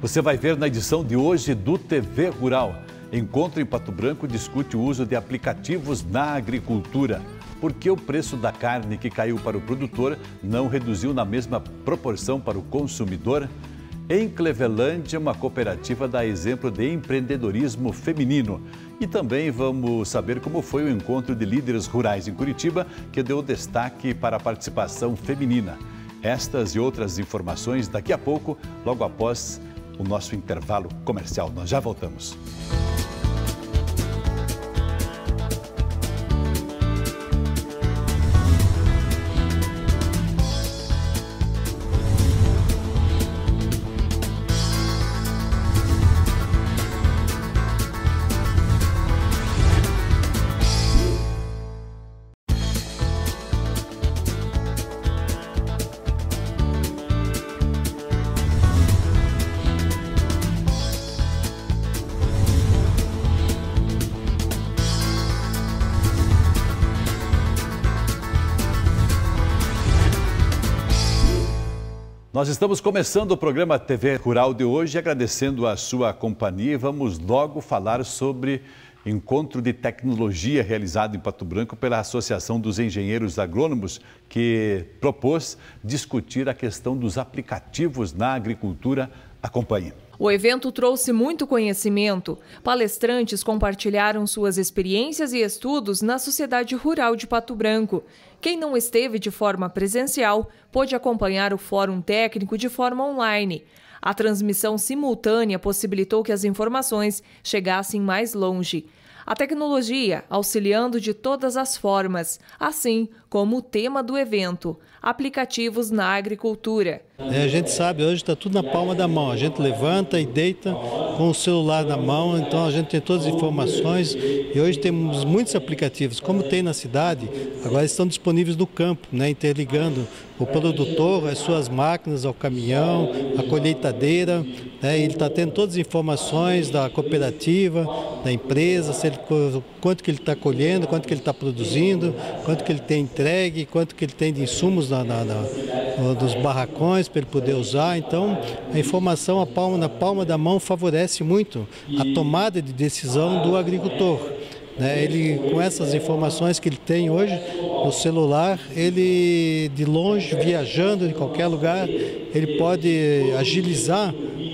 Você vai ver na edição de hoje do TV Rural. Encontro em Pato Branco discute o uso de aplicativos na agricultura. Por que o preço da carne que caiu para o produtor não reduziu na mesma proporção para o consumidor? Em Clevelândia, uma cooperativa dá exemplo de empreendedorismo feminino. E também vamos saber como foi o encontro de líderes rurais em Curitiba, que deu destaque para a participação feminina. Estas e outras informações daqui a pouco, logo após o nosso intervalo comercial. Nós já voltamos. Nós estamos começando o programa TV Rural de hoje, agradecendo a sua companhia. Vamos logo falar sobre encontro de tecnologia realizado em Pato Branco pela Associação dos Engenheiros Agrônomos, que propôs discutir a questão dos aplicativos na agricultura. Acompanhe. O evento trouxe muito conhecimento. Palestrantes compartilharam suas experiências e estudos na sociedade rural de Pato Branco. Quem não esteve de forma presencial pôde acompanhar o fórum técnico de forma online. A transmissão simultânea possibilitou que as informações chegassem mais longe. A tecnologia auxiliando de todas as formas, assim como o tema do evento, aplicativos na agricultura. A gente sabe, hoje está tudo na palma da mão, a gente levanta e deita com o celular na mão, então a gente tem todas as informações e hoje temos muitos aplicativos, como tem na cidade, agora estão disponíveis no campo, né, interligando o produtor, as suas máquinas, ao caminhão, a colheitadeira, né, ele está tendo todas as informações da cooperativa, da empresa, quanto que ele está colhendo, quanto que ele está produzindo, quanto que ele tem entregue, quanto que ele tem de insumos dos barracões para ele poder usar. Então, a informação na palma da mão favorece muito a tomada de decisão do agricultor. Ele, com essas informações que ele tem hoje no celular, ele de longe, viajando em qualquer lugar, ele pode agilizar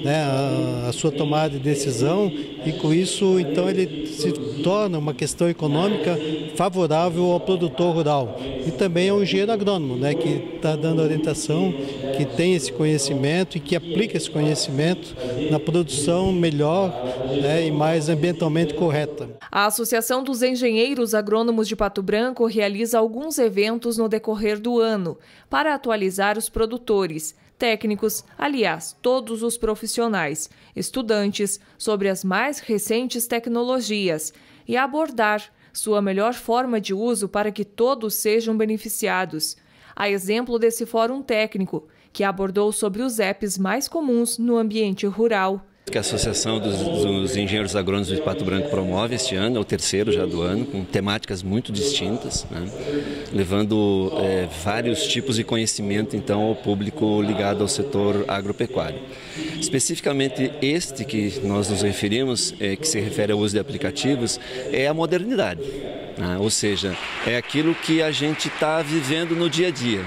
a sua tomada de decisão e com isso então ele se torna uma questão econômica favorável ao produtor rural. E também ao engenheiro agrônomo, que está dando orientação, que tem esse conhecimento e que aplica esse conhecimento na produção melhor e mais ambientalmente correta. A Associação dos Engenheiros Agrônomos de Pato Branco realiza alguns eventos no decorrer do ano para atualizar os produtores, técnicos, aliás, todos os profissionais, estudantes, sobre as mais recentes tecnologias e abordar sua melhor forma de uso para que todos sejam beneficiados. A exemplo desse fórum técnico, que abordou sobre os apps mais comuns no ambiente rural. Que a Associação dos Engenheiros Agrônomos de Pato Branco promove este ano, é o terceiro já do ano, com temáticas muito distintas, levando vários tipos de conhecimento então ao público ligado ao setor agropecuário. Especificamente este que nós nos referimos, que se refere ao uso de aplicativos, é a modernidade, ou seja, é aquilo que a gente está vivendo no dia a dia.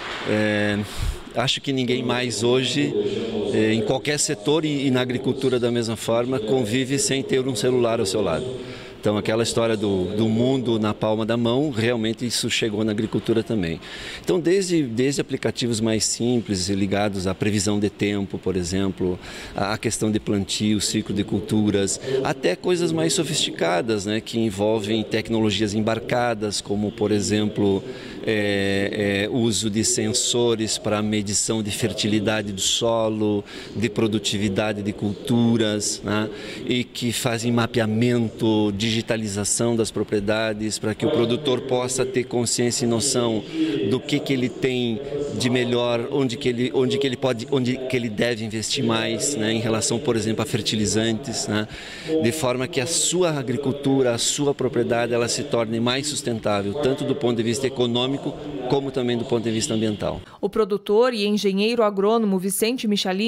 Acho que ninguém mais hoje, em qualquer setor e na agricultura da mesma forma, convive sem ter um celular ao seu lado. Então, aquela história do mundo na palma da mão, realmente isso chegou na agricultura também. Então, desde aplicativos mais simples, ligados à previsão de tempo, por exemplo, à questão de plantio, ciclo de culturas, até coisas mais sofisticadas, que envolvem tecnologias embarcadas, como, por exemplo, uso de sensores para medição de fertilidade do solo, de produtividade de culturas, e que fazem mapeamento, digitalização das propriedades, para que o produtor possa ter consciência e noção do que ele tem de melhor, onde que ele deve investir mais, em relação, por exemplo, a fertilizantes, de forma que a sua agricultura, a sua propriedade, ela se torne mais sustentável, tanto do ponto de vista econômico, como também do ponto de vista ambiental. O produtor e engenheiro agrônomo Vicente Michalisi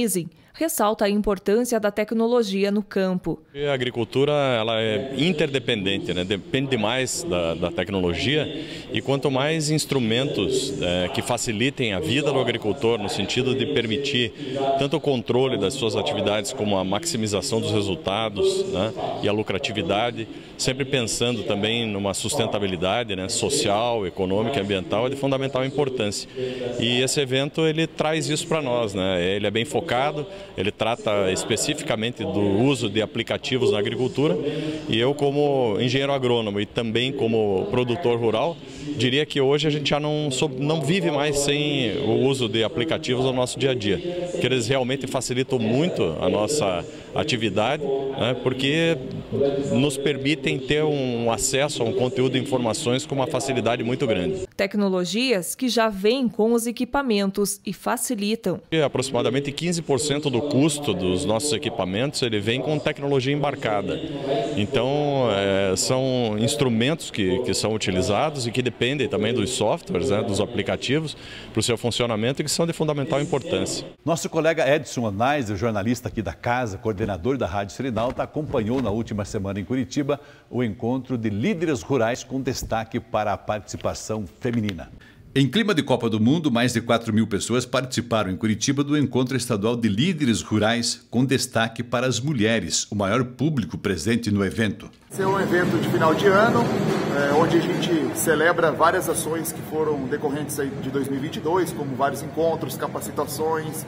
ressalta a importância da tecnologia no campo. A agricultura ela é interdependente, né? Depende demais da tecnologia, e quanto mais instrumentos que facilitem a vida do agricultor no sentido de permitir tanto o controle das suas atividades como a maximização dos resultados, né? E a lucratividade, sempre pensando também numa sustentabilidade, né? Social, econômica e ambiental, é de fundamental importância. E esse evento ele traz isso para nós, né? Ele é bem focado, ele trata especificamente do uso de aplicativos na agricultura, e eu, como engenheiro agrônomo e também como produtor rural, diria que hoje a gente já não vive mais sem o uso de aplicativos no nosso dia a dia, que eles realmente facilitam muito a nossa atividade, né, porque nos permitem ter um acesso a um conteúdo de informações com uma facilidade muito grande. Tecnologias que já vêm com os equipamentos e facilitam. Aproximadamente 15% do custo dos nossos equipamentos ele vem com tecnologia embarcada. Então, são instrumentos que são utilizados e que dependem também dos softwares, né, dos aplicativos, para o seu funcionamento, e que são de fundamental importância. Nosso colega Edson Anais, jornalista aqui da casa, coordenador da Rádio Serenalta, acompanhou na última semana em Curitiba o encontro de líderes rurais com destaque para a participação feminina. Em clima de Copa do Mundo, mais de 4.000 pessoas participaram em Curitiba do Encontro Estadual de Líderes Rurais, com destaque para as mulheres, o maior público presente no evento. Esse é um evento de final de ano, onde a gente celebra várias ações que foram decorrentes aí de 2022, como vários encontros, capacitações,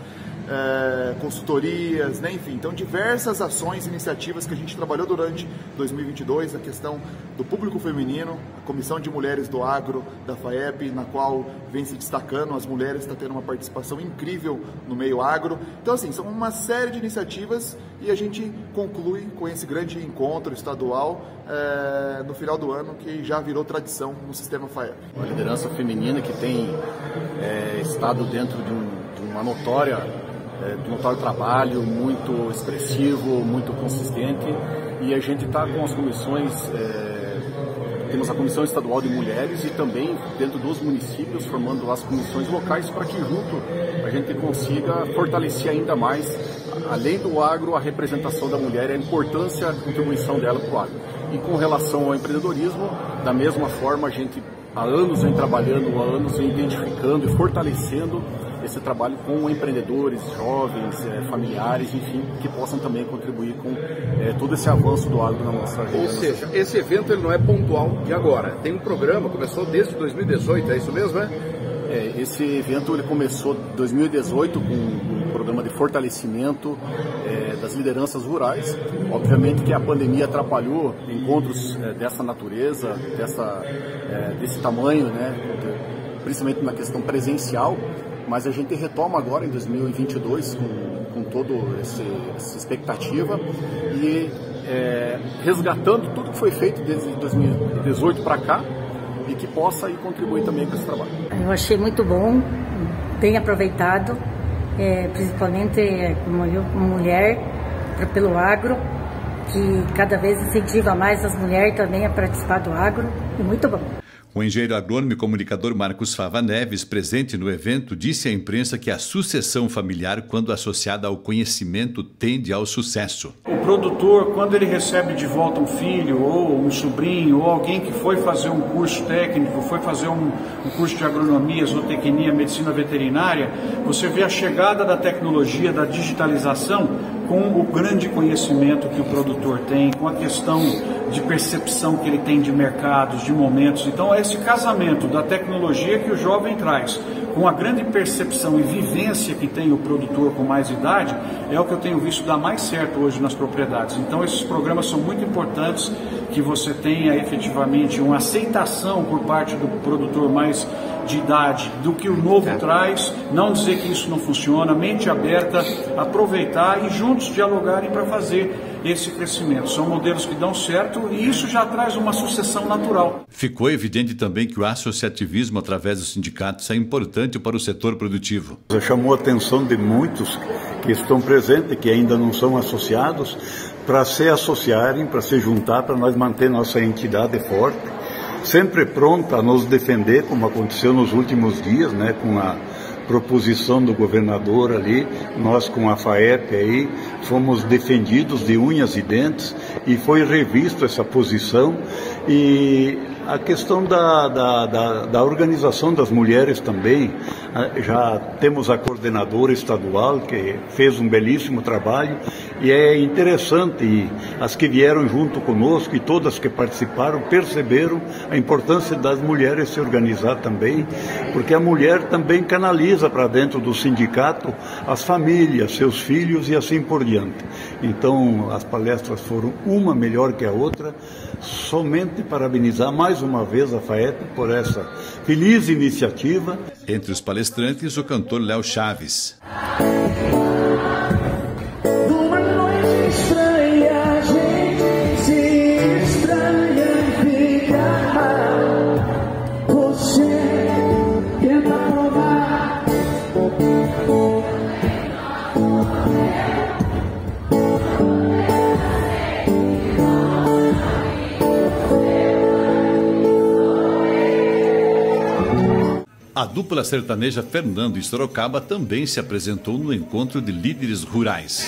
consultorias, né? Enfim, então diversas ações, iniciativas que a gente trabalhou durante 2022, a questão do público feminino, a Comissão de Mulheres do Agro da FAEP, na qual vem se destacando, as mulheres estão tendo uma participação incrível no meio agro. Então assim, são uma série de iniciativas e a gente conclui com esse grande encontro estadual no final do ano, que já virou tradição no sistema FAEP. Uma liderança feminina que tem estado dentro de uma notório trabalho muito expressivo, muito consistente, e a gente está com as comissões, temos a Comissão Estadual de Mulheres e também dentro dos municípios formando as comissões locais para que junto a gente consiga fortalecer ainda mais, além do agro, a representação da mulher e a importância, a contribuição dela para o agro. E com relação ao empreendedorismo, da mesma forma a gente há anos vem trabalhando, há anos vem identificando e fortalecendo esse trabalho com empreendedores, jovens, familiares, enfim, que possam também contribuir com todo esse avanço do agro na nossa região. Ou seja, esse evento ele não é pontual de agora, tem um programa, começou desde 2018, é isso mesmo, Esse evento ele começou em 2018 com um programa de fortalecimento das lideranças rurais. Obviamente que a pandemia atrapalhou encontros dessa natureza, desse tamanho, né, principalmente na questão presencial, mas a gente retoma agora em 2022 com toda essa expectativa e resgatando tudo que foi feito desde 2018 para cá e que possa ir contribuir também com esse trabalho. Eu achei muito bom, bem aproveitado, principalmente como mulher, pelo agro, que cada vez incentiva mais as mulheres também a participar do agro, e muito bom. O engenheiro agrônomo e comunicador Marcos Fava Neves, presente no evento, disse à imprensa que a sucessão familiar, quando associada ao conhecimento, tende ao sucesso. O produtor, quando ele recebe de volta um filho, ou um sobrinho, ou alguém que foi fazer um curso técnico, foi fazer um curso de agronomia, zootecnia, medicina veterinária, você vê a chegada da tecnologia, da digitalização, com o grande conhecimento que o produtor tem, com a questão de percepção que ele tem de mercados, de momentos. Então é esse casamento da tecnologia que o jovem traz, com a grande percepção e vivência que tem o produtor com mais idade, é o que eu tenho visto dar mais certo hoje nas propriedades. Então esses programas são muito importantes, que você tenha efetivamente uma aceitação por parte do produtor mais de idade do que o novo traz, não dizer que isso não funciona, mente aberta, aproveitar e juntos dialogarem para fazer esse crescimento. São modelos que dão certo e isso já traz uma sucessão natural. Ficou evidente também que o associativismo através dos sindicatos é importante para o setor produtivo. Chamou a atenção de muitos que estão presentes, que ainda não são associados, para se associarem, para se juntar, para nós manter nossa entidade forte, sempre pronta a nos defender, como aconteceu nos últimos dias, né, com proposição do governador ali, nós com a FAEP aí, fomos defendidos de unhas e dentes e foi revisto essa posição. E a questão da organização das mulheres também, já temos a coordenadora estadual que fez um belíssimo trabalho e é interessante, e as que vieram junto conosco e todas que participaram perceberam a importância das mulheres se organizar também, porque a mulher também canaliza para dentro do sindicato as famílias, seus filhos e assim por diante. Então as palestras foram uma melhor que a outra, somente parabenizar mais uma vez a FAEP por essa feliz iniciativa. Entre os palestrantes, o cantor Léo Chaves. Numa noite estranha, a gente se estranha e fica mal. Você tenta provar. A dupla sertaneja Fernando e Sorocaba também se apresentou no encontro de líderes rurais.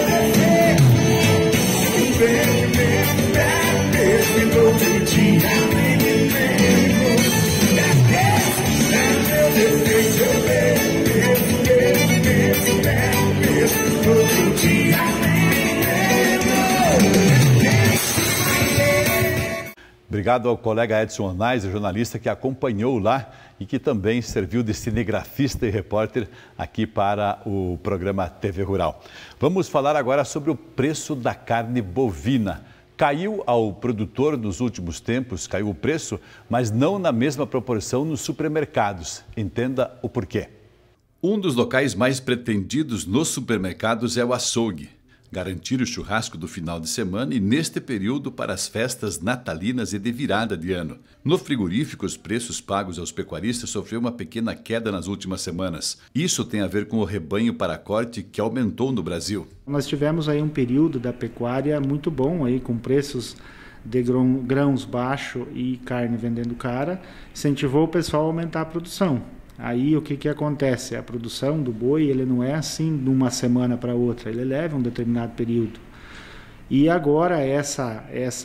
Obrigado ao colega Edson Ornais, jornalista que acompanhou lá e que também serviu de cinegrafista e repórter aqui para o programa TV Rural. Vamos falar agora sobre o preço da carne bovina. Caiu ao produtor nos últimos tempos, caiu o preço, mas não na mesma proporção nos supermercados. Entenda o porquê. Um dos locais mais pretendidos nos supermercados é o açougue. Garantir o churrasco do final de semana e neste período para as festas natalinas e de virada de ano. No frigorífico, os preços pagos aos pecuaristas sofreu uma pequena queda nas últimas semanas. Isso tem a ver com o rebanho para corte que aumentou no Brasil. Nós tivemos aí um período da pecuária muito bom, aí, com preços de grãos baixos e carne vendendo cara, incentivou o pessoal a aumentar a produção. Aí o que acontece? A produção do boi ele não é assim de uma semana para outra, ele leva um determinado período. E agora essa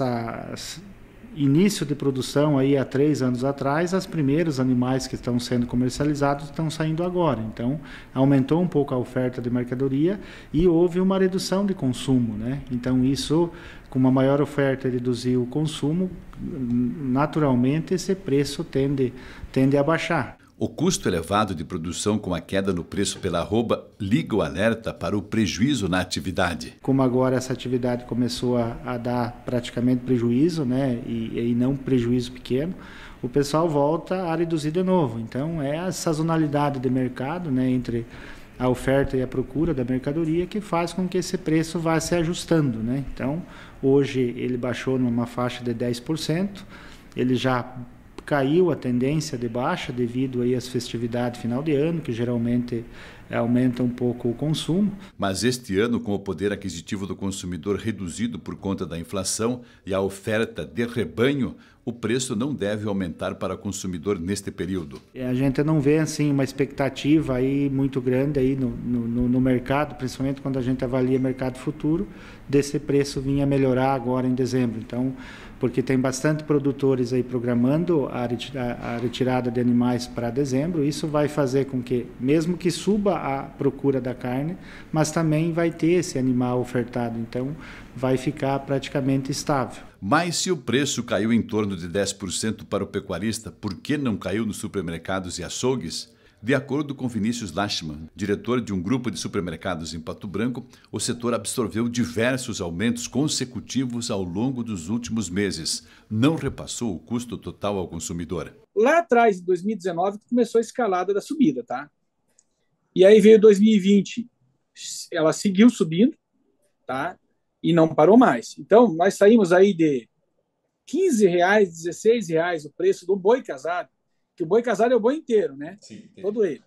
início de produção aí há 3 anos atrás, os primeiros animais que estão sendo comercializados estão saindo agora. Então aumentou um pouco a oferta de mercadoria e houve uma redução de consumo, né? Então isso, com uma maior oferta, reduziu o consumo, naturalmente esse preço tende a baixar. O custo elevado de produção com a queda no preço pela arroba liga o alerta para o prejuízo na atividade. Como agora essa atividade começou a dar praticamente prejuízo, né, e não prejuízo pequeno, o pessoal volta a reduzir de novo. Então é a sazonalidade de mercado, né, entre a oferta e a procura da mercadoria que faz com que esse preço vá se ajustando, né? Então hoje ele baixou numa faixa de 10%, ele já caiu a tendência de baixa devido aí às festividades final de ano, que geralmente aumenta um pouco o consumo. Mas este ano, com o poder aquisitivo do consumidor reduzido por conta da inflação e a oferta de rebanho, o preço não deve aumentar para o consumidor neste período. A gente não vê assim uma expectativa aí muito grande aí no mercado, principalmente quando a gente avalia mercado futuro, desse preço vir a melhorar agora em dezembro. Então, porque tem bastante produtores aí programando a retirada de animais para dezembro, isso vai fazer com que, mesmo que suba a procura da carne, mas também vai ter esse animal ofertado, então vai ficar praticamente estável. Mas se o preço caiu em torno de 10% para o pecuarista, por que não caiu nos supermercados e açougues? De acordo com Vinícius Lachmann, diretor de um grupo de supermercados em Pato Branco, o setor absorveu diversos aumentos consecutivos ao longo dos últimos meses. Não repassou o custo total ao consumidor. Lá atrás, em 2019, começou a escalada da subida, tá? E aí veio 2020, ela seguiu subindo, tá? E não parou mais. Então, nós saímos aí de R$15, R$16 o preço do boi casado, que o boi casado é o boi inteiro, né? Sim, todo ele.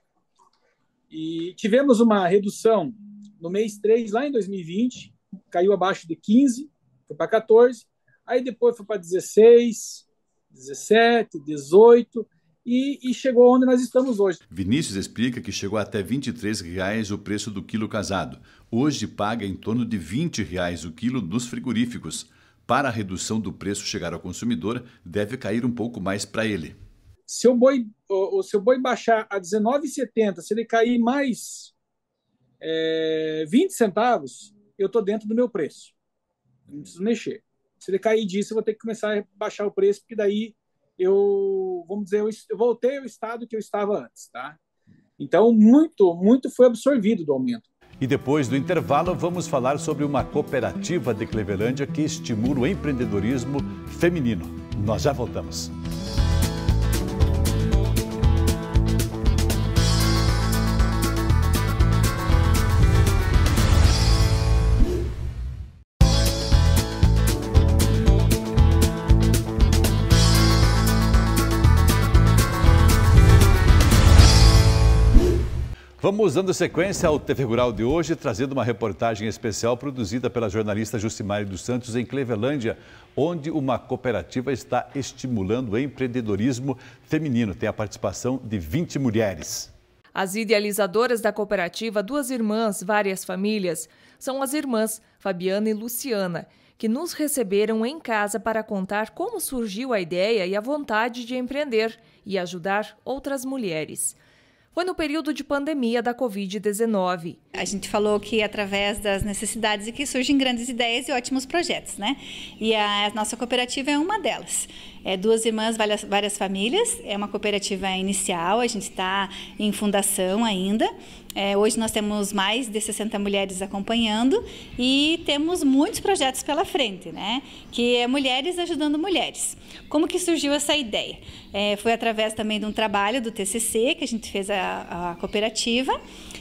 E tivemos uma redução no mês 3, lá em 2020, caiu abaixo de 15, foi para 14, aí depois foi para 16, 17, 18, e chegou onde nós estamos hoje. Vinícius explica que chegou até R$ 23,00 o preço do quilo casado. Hoje paga em torno de R$ 20,00 o quilo dos frigoríficos. Para a redução do preço chegar ao consumidor, deve cair um pouco mais para ele. Se o seu boi baixar a R$ 19,70, se ele cair mais 20 centavos, eu estou dentro do meu preço. Eu não preciso mexer. Se ele cair disso, eu vou ter que começar a baixar o preço, porque daí eu voltei ao estado que eu estava antes, tá? Então, muito foi absorvido do aumento. E depois do intervalo, vamos falar sobre uma cooperativa de Clevelândia que estimula o empreendedorismo feminino. Nós já voltamos. Vamos dando sequência ao TV Rural de hoje, trazendo uma reportagem especial produzida pela jornalista Jucimari dos Santos em Clevelândia, onde uma cooperativa está estimulando o empreendedorismo feminino. Tem a participação de 20 mulheres. As idealizadoras da cooperativa Duas Irmãs, Várias Famílias, são as irmãs Fabiana e Luciana, que nos receberam em casa para contar como surgiu a ideia e a vontade de empreender e ajudar outras mulheres. Foi no período de pandemia da Covid-19. A gente falou que através das necessidades é que surgem grandes ideias e ótimos projetos, né? E a nossa cooperativa é uma delas. Duas Irmãs, Várias Famílias, é uma cooperativa inicial, a gente está em fundação ainda. Hoje nós temos mais de 60 mulheres acompanhando e temos muitos projetos pela frente, né? Que é mulheres ajudando mulheres. Como que surgiu essa ideia? Foi através também de um trabalho do TCC que a gente fez a cooperativa.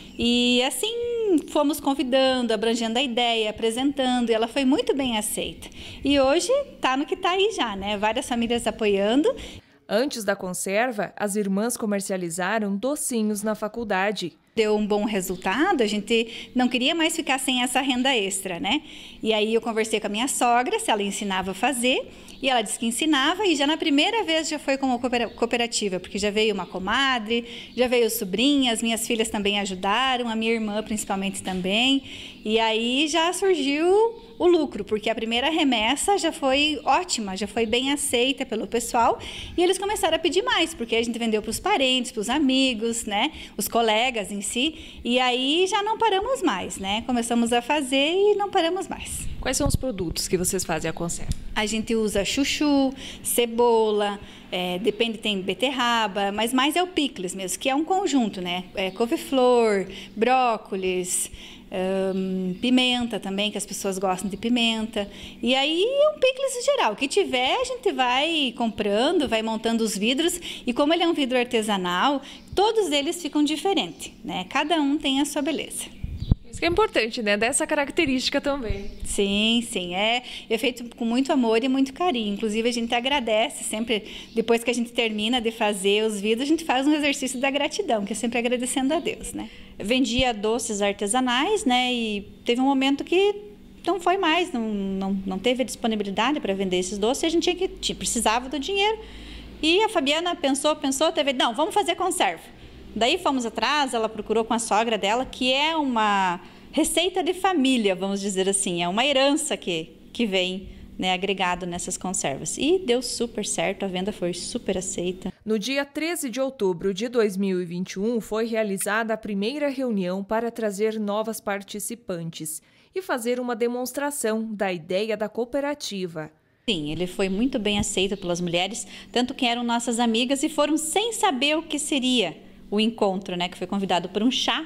E assim fomos convidando, abrangendo a ideia, apresentando, e ela foi muito bem aceita. E hoje está no que está aí já, né? Várias famílias apoiando. Antes da conserva, as irmãs comercializaram docinhos na faculdade. Deu um bom resultado, a gente não queria mais ficar sem essa renda extra, né? E aí eu conversei com a minha sogra, se ela ensinava a fazer, e ela disse que ensinava, e já na primeira vez já foi como cooperativa, porque já veio uma comadre, já veio sobrinhas, minhas filhas também ajudaram, a minha irmã principalmente também, e aí já surgiu o lucro, porque a primeira remessa já foi ótima, já foi bem aceita pelo pessoal, e eles começaram a pedir mais, porque a gente vendeu para os parentes, para os amigos, né, os colegas em si, e aí já não paramos mais, né, começamos a fazer e não paramos mais. Quais são os produtos que vocês fazem a conserva? A gente usa chuchu, cebola, depende, tem beterraba, mas mais é o picles mesmo, que é um conjunto, né, couve-flor, brócolis, pimenta também, que as pessoas gostam de pimenta, e aí um picles geral, o que tiver a gente vai comprando, vai montando os vidros, e como ele é um vidro artesanal, todos eles ficam diferentes, né? Cada um tem a sua beleza. Isso que é importante, né? Dessa característica também. Sim, sim. É feito com muito amor e muito carinho. Inclusive, a gente agradece sempre, depois que a gente termina de fazer os vidros, a gente faz um exercício da gratidão, que é sempre agradecendo a Deus, né? Eu vendia doces artesanais, né? E teve um momento que não foi mais, não teve a disponibilidade para vender esses doces, e a gente precisava do dinheiro. E a Fabiana pensou, teve, não, vamos fazer conserva. Daí fomos atrás, ela procurou com a sogra dela, que é uma receita de família, vamos dizer assim, é uma herança que vem, né, agregado nessas conservas. E deu super certo, a venda foi super aceita. No dia 13 de outubro de 2021, foi realizada a primeira reunião para trazer novas participantes e fazer uma demonstração da ideia da cooperativa. Sim, ele foi muito bem aceito pelas mulheres, tanto que eram nossas amigas e foram sem saber o que seria o encontro, né, que foi convidado por um chá,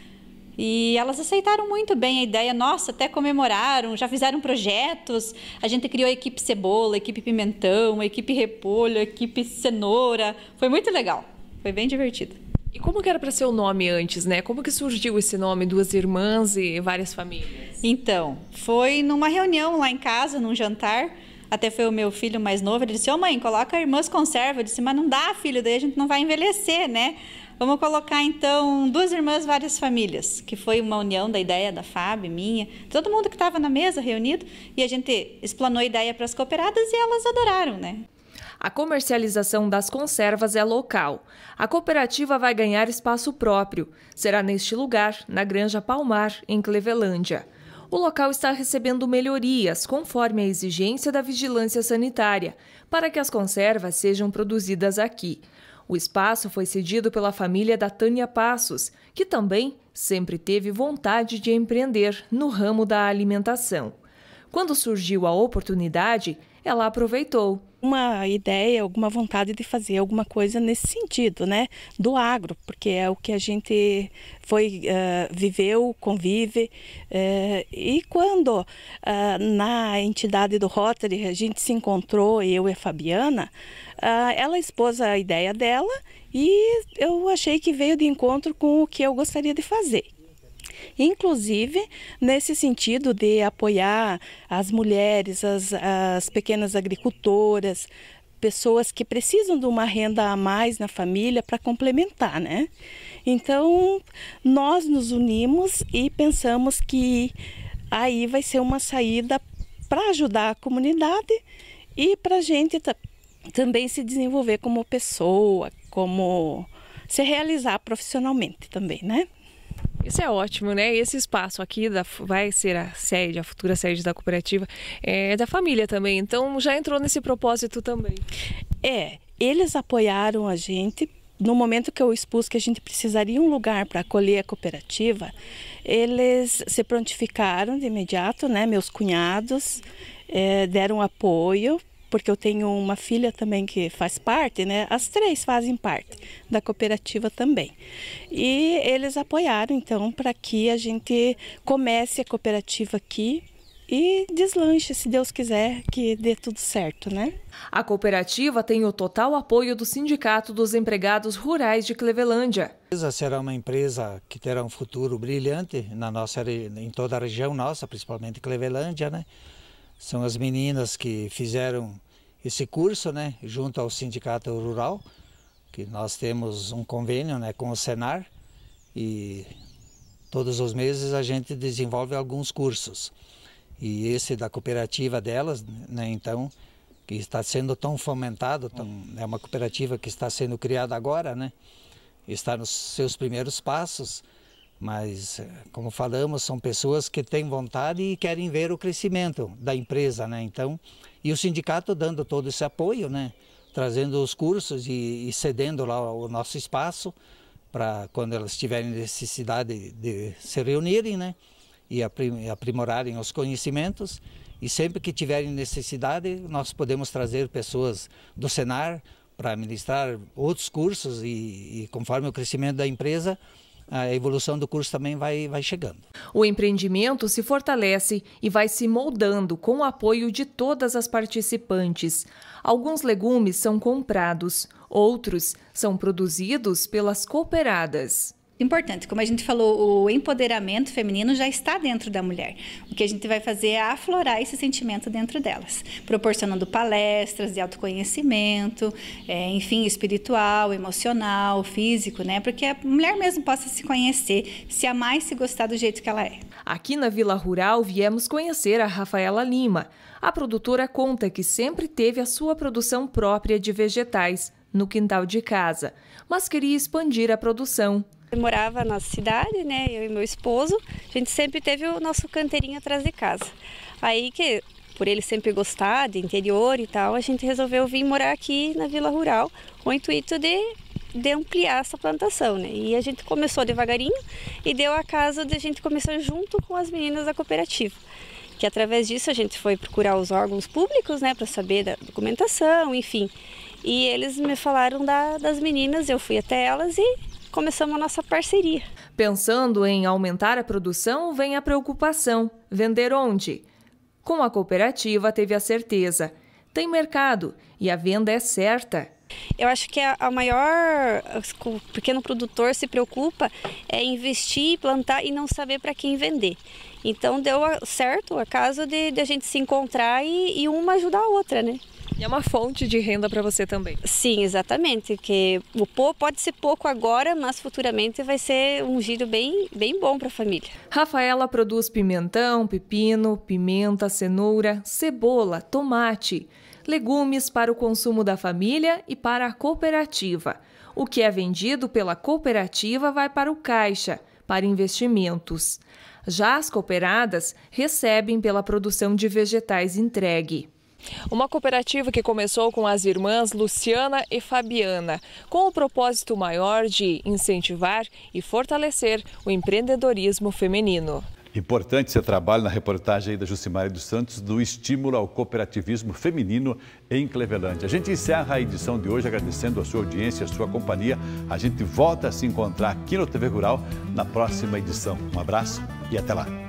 e elas aceitaram muito bem a ideia, nossa, até comemoraram, já fizeram projetos, a gente criou a equipe cebola, a equipe pimentão, a equipe repolho, a equipe cenoura, foi muito legal, foi bem divertido. E como que era para ser o nome antes, né? Como que surgiu esse nome, Duas Irmãs e Várias Famílias? Então, foi numa reunião lá em casa, num jantar, até foi o meu filho mais novo, ele disse, mãe, coloca Irmãs Conserva, eu disse, mas não dá, filho, daí a gente não vai envelhecer, né? Vamos colocar, então, Duas Irmãs, Várias Famílias, que foi uma união da ideia da Fábio, minha, todo mundo que estava na mesa reunido, e a gente explanou a ideia para as cooperadas e elas adoraram, né? A comercialização das conservas é local. A cooperativa vai ganhar espaço próprio. Será neste lugar, na Granja Palmar, em Clevelândia. O local está recebendo melhorias, conforme a exigência da vigilância sanitária, para que as conservas sejam produzidas aqui. O espaço foi cedido pela família da Tânia Passos, que também sempre teve vontade de empreender no ramo da alimentação. Quando surgiu a oportunidade, ela aproveitou. Uma ideia, alguma vontade de fazer alguma coisa nesse sentido, né? Do agro, porque é o que a gente viveu, convive. E quando na entidade do Rotary a gente se encontrou, eu e a Fabiana, ela expôs a ideia dela e eu achei que veio de encontro com o que eu gostaria de fazer. Inclusive, nesse sentido de apoiar as mulheres, as pequenas agricultoras, pessoas que precisam de uma renda a mais na família para complementar, né? Então, nós nos unimos e pensamos que aí vai ser uma saída para ajudar a comunidade e para a gente também se desenvolver como pessoa, como se realizar profissionalmente também, né? Isso é ótimo, né? Esse espaço aqui vai ser a futura sede da cooperativa, é da família também, então já entrou nesse propósito também. Eles apoiaram a gente. No momento que eu expus que a gente precisaria de um lugar para acolher a cooperativa, eles se prontificaram de imediato, né? Meus cunhados deram apoio, porque eu tenho uma filha também que faz parte, né? As três fazem parte da cooperativa também. E eles apoiaram, então, para que a gente comece a cooperativa aqui e deslanche, se Deus quiser, que dê tudo certo, né? A cooperativa tem o total apoio do Sindicato dos Empregados Rurais de Clevelândia. Será uma empresa que terá um futuro brilhante em toda a região nossa, principalmente Clevelândia, né? São as meninas que fizeram esse curso, né, junto ao Sindicato Rural, que nós temos um convênio, né, com o Senar, e todos os meses a gente desenvolve alguns cursos. E esse da cooperativa delas, né, então, que está sendo tão fomentado, é uma cooperativa que está sendo criada agora, né, está nos seus primeiros passos, mas, como falamos, são pessoas que têm vontade e querem ver o crescimento da empresa, né? Então, e o sindicato dando todo esse apoio, né? Trazendo os cursos e cedendo lá o nosso espaço para quando elas tiverem necessidade de se reunirem, né? E aprimorarem os conhecimentos. E sempre que tiverem necessidade, nós podemos trazer pessoas do Senar para ministrar outros cursos e conforme o crescimento da empresa, a evolução do curso também vai chegando. O empreendimento se fortalece e vai se moldando com o apoio de todas as participantes. Alguns legumes são comprados, outros são produzidos pelas cooperadas. Importante, como a gente falou, o empoderamento feminino já está dentro da mulher. O que a gente vai fazer é aflorar esse sentimento dentro delas, proporcionando palestras de autoconhecimento, enfim, espiritual, emocional, físico, né? Porque a mulher mesmo possa se conhecer, se amar e se gostar do jeito que ela é. Aqui na Vila Rural viemos conhecer a Rafaela Lima. A produtora conta que sempre teve a sua produção própria de vegetais no quintal de casa, mas queria expandir a produção. Eu morava na cidade, né? Eu e meu esposo, a gente sempre teve o nosso canteirinho atrás de casa. Aí que, por ele sempre gostar de interior e tal, a gente resolveu vir morar aqui na Vila Rural com o intuito de ampliar essa plantação, né? E a gente começou devagarinho e deu a casa de a gente começar junto com as meninas da cooperativa. Que através disso a gente foi procurar os órgãos públicos, né? Para saber da documentação, enfim. E eles me falaram das meninas, eu fui até elas e começamos a nossa parceria. Pensando em aumentar a produção, vem a preocupação. Vender onde? Com a cooperativa teve a certeza. Tem mercado e a venda é certa. Eu acho que a maior, o pequeno produtor se preocupa é investir, plantar e não saber para quem vender. Então deu certo a caso de a gente se encontrar e uma ajudar a outra, né? E é uma fonte de renda para você também. Sim, exatamente, que pode ser pouco agora, mas futuramente vai ser um giro bem bom para a família. Rafaela produz pimentão, pepino, pimenta, cenoura, cebola, tomate. legumes para o consumo da família e para a cooperativa. O que é vendido pela cooperativa vai para o caixa, para investimentos. Já as cooperadas recebem pela produção de vegetais entregue. Uma cooperativa que começou com as irmãs Luciana e Fabiana, com o propósito maior de incentivar e fortalecer o empreendedorismo feminino. Importante esse trabalho na reportagem aí da Jucimari dos Santos do estímulo ao cooperativismo feminino em Clevelândia. A gente encerra a edição de hoje agradecendo a sua audiência, a sua companhia. A gente volta a se encontrar aqui no TV Rural na próxima edição. Um abraço e até lá.